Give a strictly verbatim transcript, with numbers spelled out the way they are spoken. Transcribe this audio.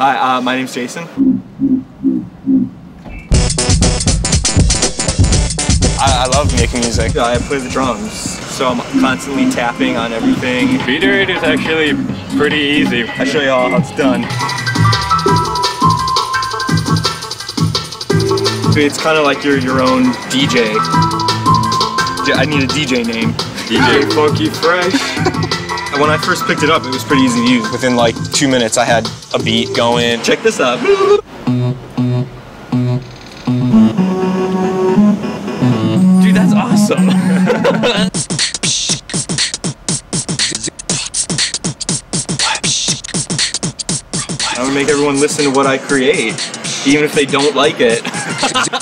Hi, uh, my name's Jason. I, I love making music. I play the drums, so I'm constantly tapping on everything. Beaterator is actually pretty easy. I'll show you all how it's done. It's kind of like you're your own D J. I need a D J name. D J Funky Fresh. When I first picked it up, it was pretty easy to use. Within like two minutes, I had a beat going. Check this out. Dude, that's awesome. I would make everyone listen to what I create, even if they don't like it.